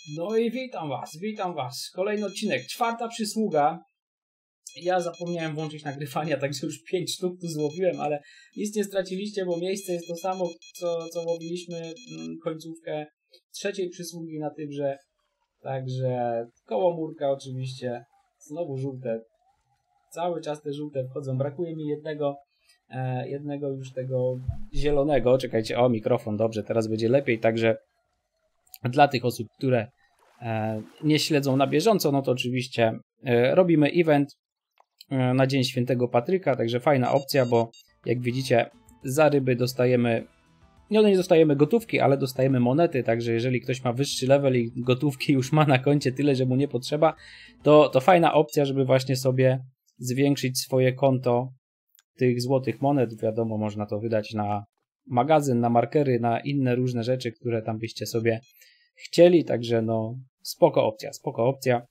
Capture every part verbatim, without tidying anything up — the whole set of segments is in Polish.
No i witam was, witam was. Kolejny odcinek, czwarta przysługa. Ja zapomniałem włączyć nagrywania, także już pięć sztuk tu złowiłem, ale nic nie straciliście, bo miejsce jest to samo, co, co łowiliśmy końcówkę trzeciej przysługi na Tybrze. Także kołomórka oczywiście, znowu żółte. Cały czas te żółte wchodzą. Brakuje mi jednego, e, jednego już tego zielonego. Czekajcie, o mikrofon, dobrze, teraz będzie lepiej. Także dla tych osób, które e, nie śledzą na bieżąco, no to oczywiście e, robimy event e, na Dzień Świętego Patryka, także fajna opcja, bo jak widzicie za ryby dostajemy, nie, nie dostajemy gotówki, ale dostajemy monety, także jeżeli ktoś ma wyższy level i gotówki już ma na koncie tyle, że mu nie potrzeba, to, to fajna opcja, żeby właśnie sobie zwiększyć swoje konto tych złotych monet. Wiadomo, można to wydać na magazyn, na markery, na inne różne rzeczy, które tam byście sobie chcieli, także no spoko opcja, spoko opcja.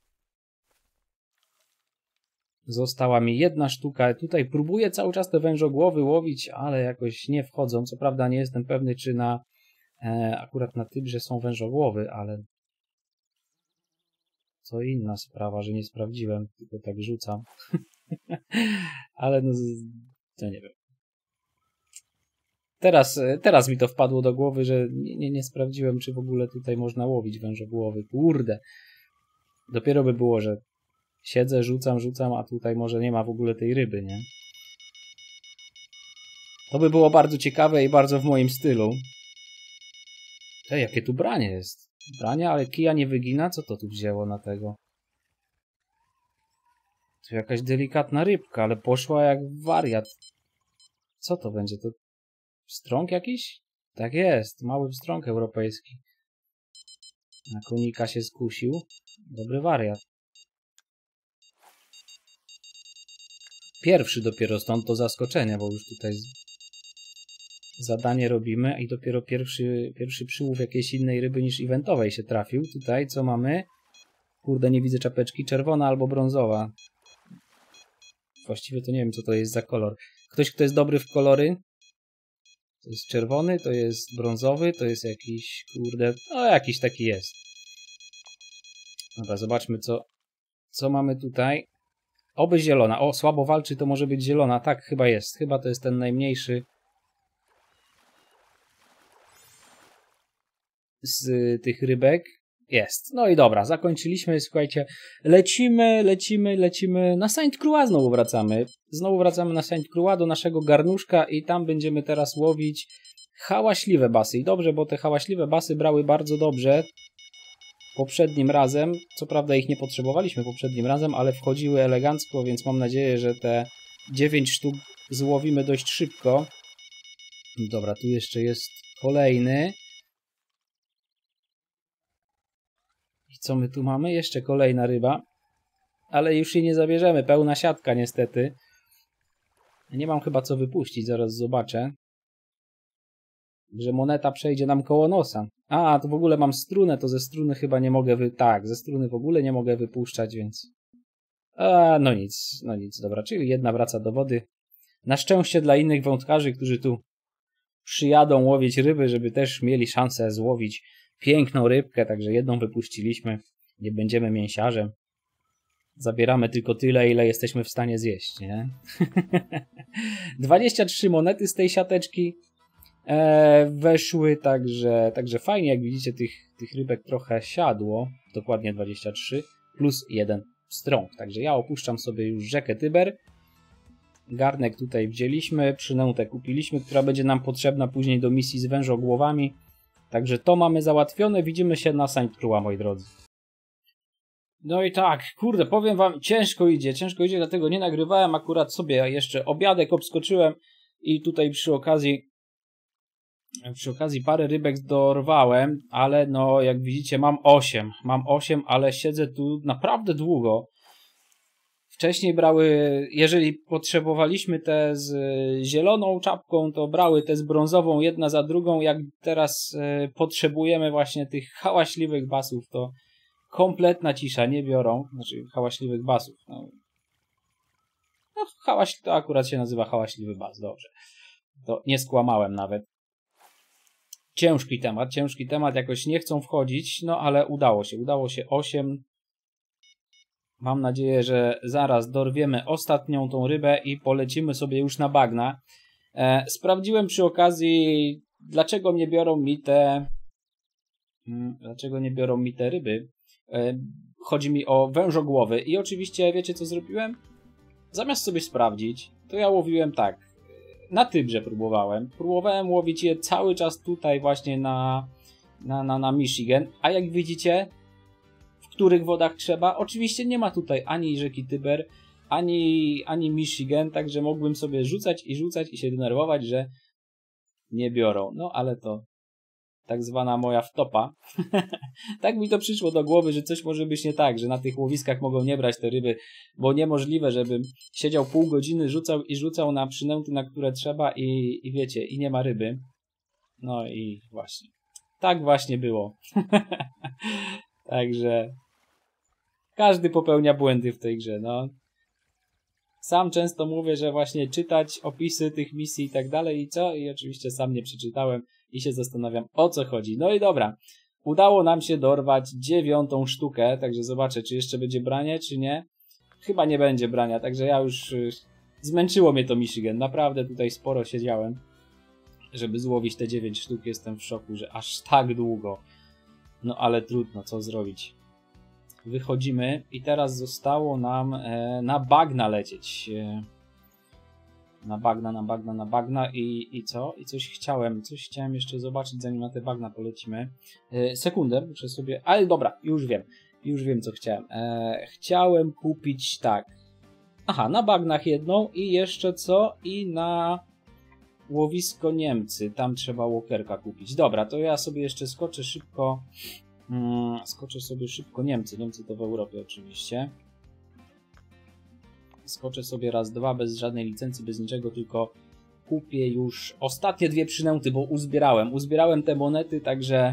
Została mi jedna sztuka. Tutaj próbuję cały czas te wężogłowy łowić, ale jakoś nie wchodzą. Co prawda nie jestem pewny, czy na e, akurat na Tybrze są wężogłowy, ale co inna sprawa, że nie sprawdziłem, tylko tak rzucam. Ale no, to nie wiem. Teraz, teraz mi to wpadło do głowy, że nie, nie, nie sprawdziłem, czy w ogóle tutaj można łowić wężogłowy. Kurde. Dopiero by było, że siedzę, rzucam, rzucam, a tutaj może nie ma w ogóle tej ryby, nie? To by było bardzo ciekawe i bardzo w moim stylu. Ej, jakie tu branie jest. Branie, ale kija nie wygina? Co to tu wzięło na tego? Tu jakaś delikatna rybka, ale poszła jak wariat. Co to będzie? To pstrąg jakiś? Tak jest, mały pstrąg europejski. Na konika się skusił. Dobry wariat. Pierwszy dopiero, stąd to zaskoczenie, bo już tutaj zadanie robimy i dopiero pierwszy, pierwszy przyłów jakiejś innej ryby niż eventowej się trafił. Tutaj co mamy? Kurde, nie widzę czapeczki. Czerwona albo brązowa. Właściwie to nie wiem, co to jest za kolor. Ktoś, kto jest dobry w kolory? To jest czerwony, to jest brązowy, to jest jakiś, kurde, no jakiś taki jest. Dobra, zobaczmy, co, co mamy tutaj. Oby zielona. O, słabo walczy, to może być zielona. Tak, chyba jest. Chyba to jest ten najmniejszy z tych rybek. Jest. No i dobra, zakończyliśmy. Słuchajcie, lecimy, lecimy, lecimy. Na Saint Croix znowu wracamy. Znowu wracamy na Saint Croix do naszego garnuszka i tam będziemy teraz łowić hałaśliwe basy. I dobrze, bo te hałaśliwe basy brały bardzo dobrze poprzednim razem. Co prawda ich nie potrzebowaliśmy poprzednim razem, ale wchodziły elegancko, więc mam nadzieję, że te dziewięć sztuk złowimy dość szybko. Dobra, tu jeszcze jest kolejny. I co my tu mamy? Jeszcze kolejna ryba. Ale już jej nie zabierzemy. Pełna siatka niestety. Nie mam chyba co wypuścić. Zaraz zobaczę. Że moneta przejdzie nam koło nosa. A, to w ogóle mam strunę. To ze struny chyba nie mogę wy... Tak, ze struny w ogóle nie mogę wypuszczać, więc... A, no nic. No nic, dobra. Czyli jedna wraca do wody. Na szczęście dla innych wędkarzy, którzy tu przyjadą łowić ryby, żeby też mieli szansę złowić piękną rybkę, także jedną wypuściliśmy. Nie będziemy mięsiarzem. Zabieramy tylko tyle, ile jesteśmy w stanie zjeść, nie? dwadzieścia trzy monety z tej siateczki e, weszły, także, także fajnie, jak widzicie, tych, tych rybek trochę siadło. Dokładnie dwadzieścia trzy plus jeden pstrąg. Także ja opuszczam sobie już rzekę Tyber. Garnek tutaj wzięliśmy, przynętę kupiliśmy, która będzie nam potrzebna później do misji z wężogłowami. Także to mamy załatwione. Widzimy się na Saint Croix, moi drodzy. No i tak, kurde, powiem wam, ciężko idzie, ciężko idzie, dlatego nie nagrywałem akurat sobie jeszcze obiadek, obskoczyłem i tutaj przy okazji przy okazji parę rybek dorwałem, ale no jak widzicie mam osiem, mam osiem, ale siedzę tu naprawdę długo. Wcześniej brały, jeżeli potrzebowaliśmy te z zieloną czapką, to brały te z brązową jedna za drugą. Jak teraz e, potrzebujemy właśnie tych hałaśliwych basów, to kompletna cisza, nie biorą. Znaczy hałaśliwych basów. No, no hałaś, to akurat się nazywa hałaśliwy bas, dobrze. To nie skłamałem nawet. ciężki temat, ciężki temat, jakoś nie chcą wchodzić, no ale udało się, udało się osiem. Mam nadzieję, że zaraz dorwiemy ostatnią tą rybę i polecimy sobie już na bagna. E, sprawdziłem przy okazji, dlaczego nie biorą mi te hmm, dlaczego nie biorą mi te ryby. E, chodzi mi o wężogłowy i oczywiście wiecie co zrobiłem? Zamiast sobie sprawdzić, to ja łowiłem tak, na Tybrze próbowałem. Próbowałem łowić je cały czas tutaj właśnie na, na, na, na Michigan, a jak widzicie, w których wodach trzeba, oczywiście nie ma tutaj ani rzeki Tyber, ani, ani Michigan, także mógłbym sobie rzucać i rzucać i się denerwować, że nie biorą. No ale to tak zwana moja wtopa. Tak mi to przyszło do głowy, że coś może być nie tak, że na tych łowiskach mogą nie brać te ryby, bo niemożliwe, żebym siedział pół godziny, rzucał i rzucał na przynęty, na które trzeba i, i wiecie, i nie ma ryby. No i właśnie. Tak właśnie było. Także każdy popełnia błędy w tej grze, no. Sam często mówię, że właśnie czytać opisy tych misji i tak dalej i co? I oczywiście sam nie przeczytałem i się zastanawiam, o co chodzi. No i dobra, udało nam się dorwać dziewiątą sztukę, także zobaczę, czy jeszcze będzie branie, czy nie. Chyba nie będzie brania, także ja już y, zmęczyło mnie to Michigan. Naprawdę tutaj sporo siedziałem, żeby złowić te dziewięć sztuk. Jestem w szoku, że aż tak długo. No ale trudno, co zrobić. Wychodzimy i teraz zostało nam e, na bagna lecieć. E, na bagna, na bagna, na bagna i, i co? I coś chciałem, coś chciałem jeszcze zobaczyć, zanim na te bagna polecimy. E, sekundę, muszę sobie... Ale dobra, już wiem. Już wiem, co chciałem. E, chciałem kupić tak. Aha, na bagnach jedną i jeszcze co? I na łowisko Niemcy. Tam trzeba walkerka kupić. Dobra, to ja sobie jeszcze skoczę szybko... Hmm, skoczę sobie szybko Niemcy. Niemcy to w Europie oczywiście. Skoczę sobie raz, dwa, bez żadnej licencji, bez niczego, tylko kupię już ostatnie dwie przynęty, bo uzbierałem. Uzbierałem te monety, także...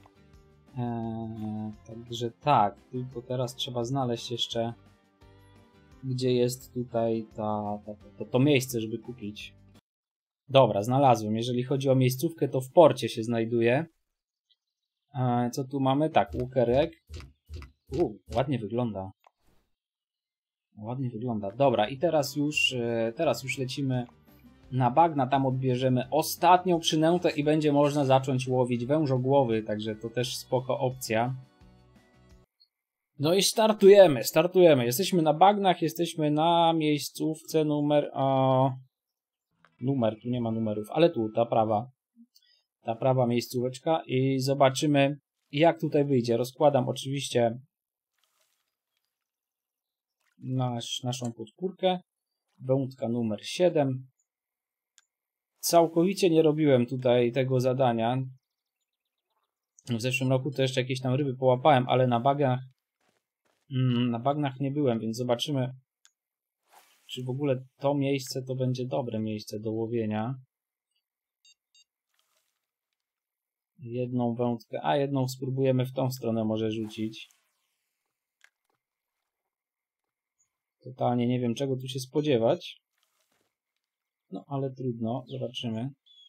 Eee, także tak, tylko teraz trzeba znaleźć jeszcze, gdzie jest tutaj ta, ta, to, to miejsce, żeby kupić. Dobra, znalazłem. Jeżeli chodzi o miejscówkę, to w porcie się znajduje. Co tu mamy? Tak, łukerek. U, ładnie wygląda. Ładnie wygląda. Dobra, i teraz już, teraz już lecimy na bagna. Tam odbierzemy ostatnią przynętę i będzie można zacząć łowić wężogłowy, także to też spoko opcja. No i startujemy, startujemy. Jesteśmy na bagnach, jesteśmy na miejscówce numer... O, numer, tu nie ma numerów, ale tu, ta prawa. Ta prawa miejscóweczka i zobaczymy, jak tutaj wyjdzie. Rozkładam oczywiście nasz, naszą podpórkę. Wędka numer siedem. Całkowicie nie robiłem tutaj tego zadania. W zeszłym roku to jeszcze jakieś tam ryby połapałem, ale na bagnach, mm, na bagnach nie byłem, więc zobaczymy, czy w ogóle to miejsce to będzie dobre miejsce do łowienia. Jedną wędkę, a jedną spróbujemy w tą stronę może rzucić. Totalnie nie wiem, czego tu się spodziewać. No, ale trudno, zobaczymy.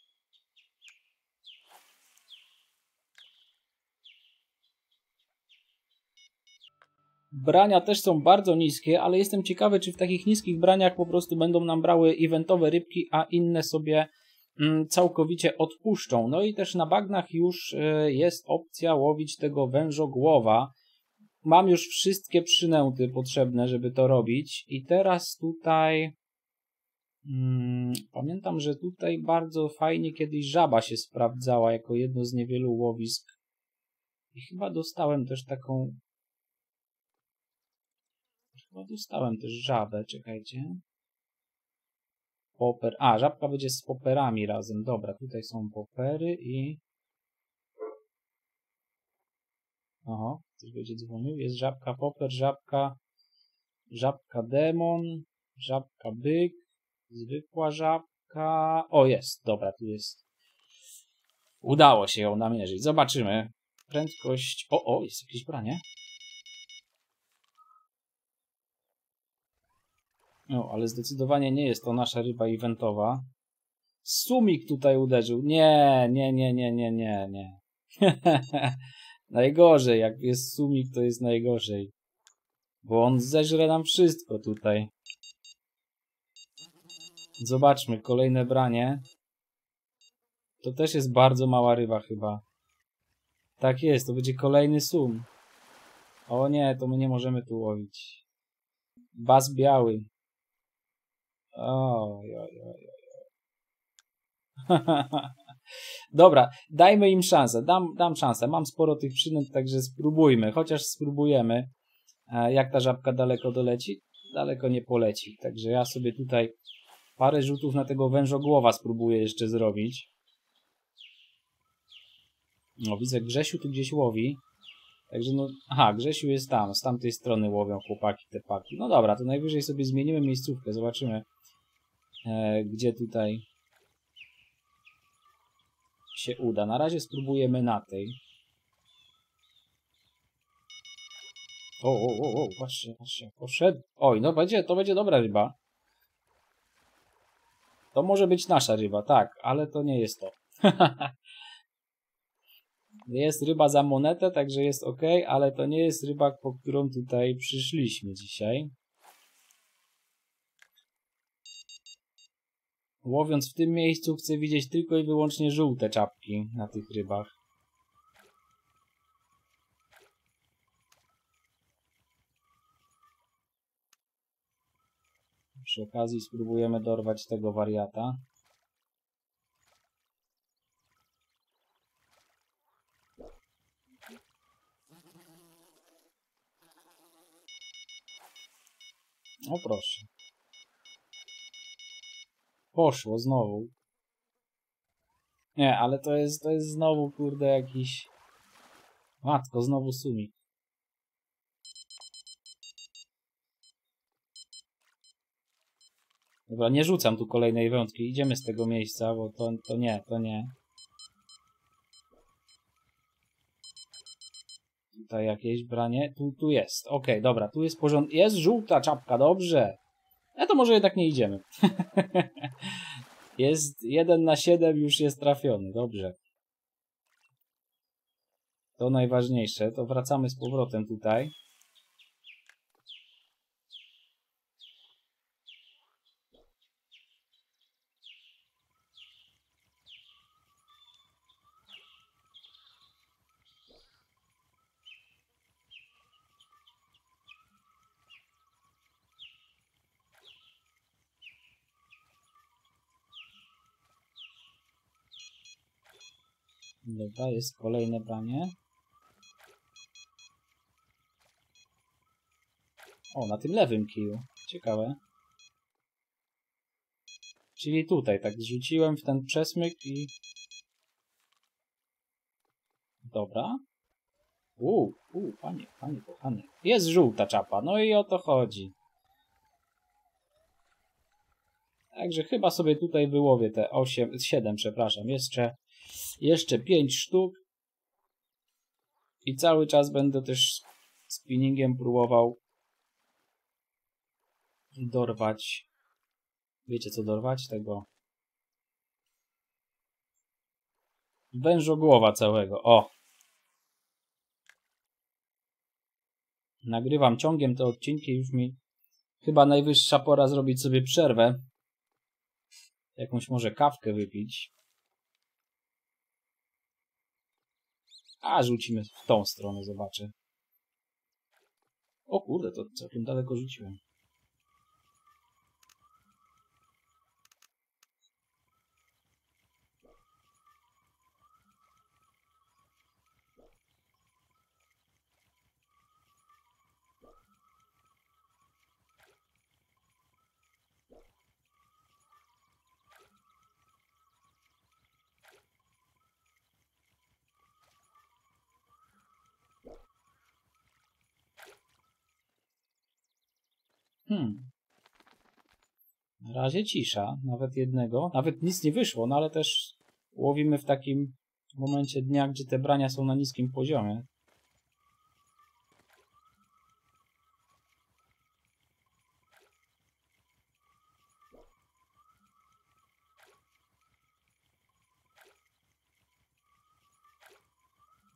Brania też są bardzo niskie, ale jestem ciekawy, czy w takich niskich braniach po prostu będą nam brały eventowe rybki, a inne sobie całkowicie odpuszczą. No i też na bagnach już jest opcja łowić tego wężogłowa. Mam już wszystkie przynęty potrzebne, żeby to robić. I teraz tutaj hmm, pamiętam, że tutaj bardzo fajnie kiedyś żaba się sprawdzała jako jedno z niewielu łowisk. I chyba dostałem też taką... Chyba dostałem też żabę, czekajcie. Poper. A, żabka będzie z poperami razem. Dobra, tutaj są popery i... Oho, ktoś będzie dzwonił. Jest żabka poper, żabka... Żabka demon, żabka byk, zwykła żabka... O, jest. Dobra, tu jest. Udało się ją namierzyć. Zobaczymy. Prędkość... O, o, jest jakieś branie. No, ale zdecydowanie nie jest to nasza ryba eventowa. Sumik tutaj uderzył. Nie, nie, nie, nie, nie, nie, nie. Najgorzej, jak jest sumik, to jest najgorzej. Bo on zeżre nam wszystko tutaj. Zobaczmy, kolejne branie. To też jest bardzo mała ryba chyba. Tak jest, to będzie kolejny sum. O nie, to my nie możemy tu łowić. Bas biały. Oj, oj, oj, oj. Dobra, dajmy im szansę. Dam, dam szansę. Mam sporo tych przynęt, także spróbujmy. Chociaż spróbujemy. Jak ta żabka daleko doleci? Daleko nie poleci. Także ja sobie tutaj parę rzutów na tego wężogłowa spróbuję jeszcze zrobić. No, widzę, Grzesiu tu gdzieś łowi. Także no, aha, Grzesiu jest tam. Z tamtej strony łowią chłopaki te paki. No dobra, to najwyżej sobie zmienimy miejscówkę. Zobaczymy, e, gdzie tutaj się uda. Na razie spróbujemy na tej. O, o, o, o, właśnie, właśnie, poszedł. Oj, no będzie, to będzie dobra ryba. To może być nasza ryba, tak, ale to nie jest to. Jest ryba za monetę, także jest ok, ale to nie jest ryba, po którą tutaj przyszliśmy dzisiaj. Łowiąc w tym miejscu chcę widzieć tylko i wyłącznie żółte czapki na tych rybach. Przy okazji spróbujemy dorwać tego wariata. O proszę. Poszło znowu. Nie, ale to jest, to jest znowu, kurde, jakiś... Matko, znowu sumik. Dobra, nie rzucam tu kolejnej wędki. Idziemy z tego miejsca, bo to, to nie, to nie. Tutaj jakieś branie. Tu, tu jest. Okej, okay, dobra, tu jest porządek. Jest żółta czapka, dobrze. A to może jednak nie idziemy. Jest jeden na siedem, już jest trafiony, dobrze. To najważniejsze. To wracamy z powrotem tutaj. Dobra, jest kolejne branie. O, na tym lewym kiju. Ciekawe. Czyli tutaj, tak zrzuciłem w ten przesmyk i... Dobra. Uuu, uu, panie, panie kochany. Jest żółta czapa, no i o to chodzi. Także chyba sobie tutaj wyłowię te osiem, siedem, przepraszam. Jeszcze, jeszcze pięć sztuk. I cały czas będę też spinningiem próbował dorwać. Wiecie co dorwać? Tego wężogłowa całego. O! Nagrywam ciągiem te odcinki. Już mi chyba najwyższa pora zrobić sobie przerwę. Jakąś może kawkę wypić. A, rzucimy w tą stronę, zobaczę. O kurde, to całkiem daleko rzuciłem. Hmm. Na razie cisza, nawet jednego. Nawet nic nie wyszło, no ale też łowimy w takim momencie dnia, gdzie te brania są na niskim poziomie.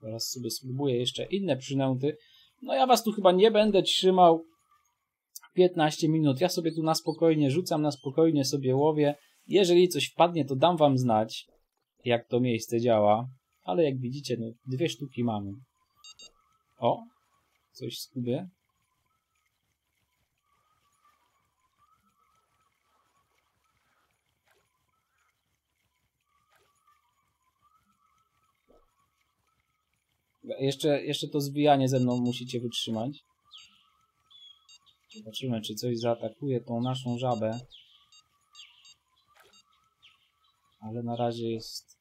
Teraz sobie spróbuję jeszcze inne przynęty. No ja was tu chyba nie będę trzymał piętnaście minut. Ja sobie tu na spokojnie rzucam, na spokojnie sobie łowię. Jeżeli coś wpadnie, to dam wam znać, jak to miejsce działa. Ale jak widzicie, no dwie sztuki mamy. O! Coś skubię. Jeszcze, jeszcze to zbijanie ze mną musicie wytrzymać. Zobaczymy, czy coś zaatakuje tą naszą żabę. Ale na razie jest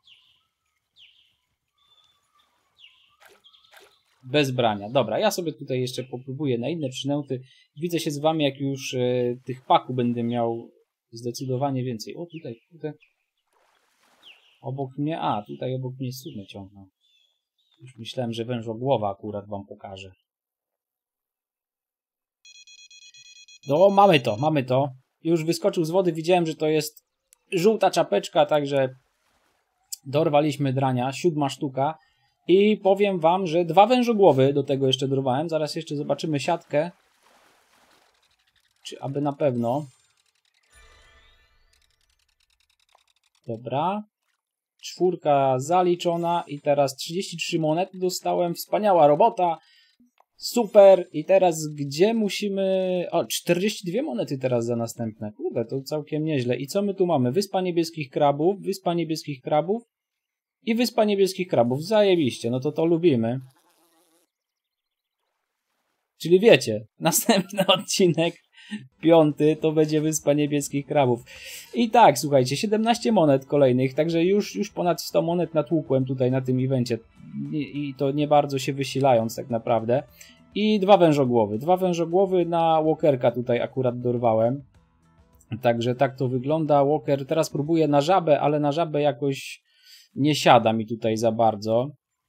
bez brania. Dobra, ja sobie tutaj jeszcze popróbuję na inne przynęty. Widzę się z wami, jak już e, tych paku będę miał zdecydowanie więcej. O, tutaj, tutaj. Obok mnie, a, tutaj obok mnie sumy ciągną. Już myślałem, że wężogłowa akurat wam pokażę. No, mamy to, mamy to. Już wyskoczył z wody, widziałem, że to jest żółta czapeczka, także dorwaliśmy drania, siódma sztuka. I powiem wam, że dwa wężogłowy do tego jeszcze dorwałem. Zaraz jeszcze zobaczymy siatkę. Czy aby na pewno. Dobra. Czwórka zaliczona i teraz trzydzieści trzy monety dostałem. Wspaniała robota. Super. I teraz gdzie musimy... O, czterdzieści dwie monety teraz za następne. Kurde, to całkiem nieźle. I co my tu mamy? Wyspa Niebieskich Krabów. Wyspa Niebieskich Krabów. I Wyspa Niebieskich Krabów. Zajebiście. No to to lubimy. Czyli wiecie, następny odcinek, piąty, to będzie Wyspa Niebieskich Krabów. I tak, słuchajcie, siedemnaście monet kolejnych, także już, już ponad sto monet natłukłem tutaj na tym evencie. I, i to nie bardzo się wysilając tak naprawdę. I dwa wężogłowy. Dwa wężogłowy na walkerka tutaj akurat dorwałem. Także tak to wygląda. Walker teraz próbuję na żabę, ale na żabę jakoś nie siada mi tutaj za bardzo.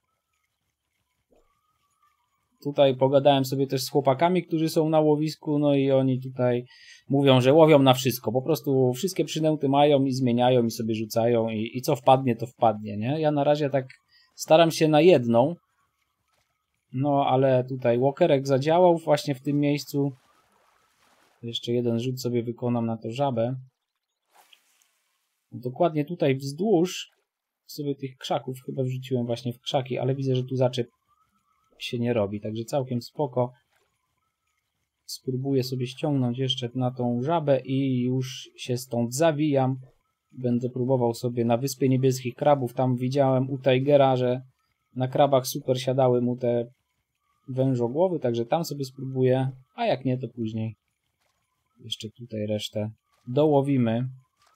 Tutaj pogadałem sobie też z chłopakami, którzy są na łowisku, no i oni tutaj mówią, że łowią na wszystko. Po prostu wszystkie przynęty mają i zmieniają i sobie rzucają i, i co wpadnie, to wpadnie, nie? Ja na razie tak staram się na jedną. No, ale tutaj walkerek zadziałał właśnie w tym miejscu. Jeszcze jeden rzut sobie wykonam na to żabę. Dokładnie tutaj wzdłuż sobie tych krzaków chyba wrzuciłem właśnie w krzaki, ale widzę, że tu zaczep się nie robi, także całkiem spoko. Spróbuję sobie ściągnąć jeszcze na tą żabę i już się stąd zawijam. Będę próbował sobie na Wyspie Niebieskich Krabów. Tam widziałem u Tigera, że na krabach super siadały mu te wężogłowy, także tam sobie spróbuję, a jak nie, to później jeszcze tutaj resztę dołowimy.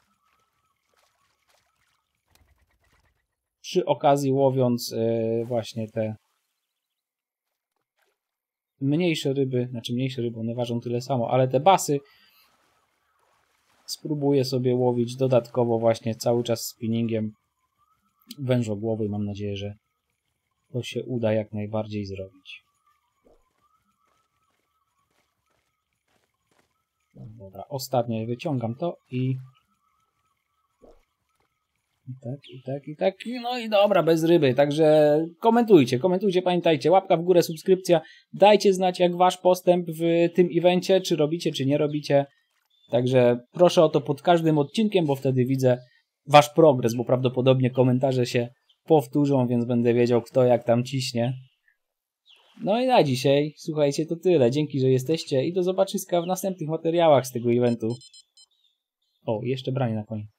Przy okazji łowiąc yy, właśnie te mniejsze ryby, znaczy mniejsze ryby, one ważą tyle samo, ale te basy spróbuję sobie łowić dodatkowo właśnie cały czas spinningiem wężogłowy i mam nadzieję, że to się uda jak najbardziej zrobić. Dobra, ostatnie wyciągam to i I tak, i tak, i tak. No i dobra, bez ryby. Także komentujcie, komentujcie, pamiętajcie. Łapka w górę, subskrypcja. Dajcie znać, jak wasz postęp w tym evencie, czy robicie, czy nie robicie. Także proszę o to pod każdym odcinkiem, bo wtedy widzę wasz progres, bo prawdopodobnie komentarze się powtórzą, więc będę wiedział, kto jak tam ciśnie. No i na dzisiaj, słuchajcie, to tyle. Dzięki, że jesteście i do zobaczyska w następnych materiałach z tego eventu. O, jeszcze branie na koniec.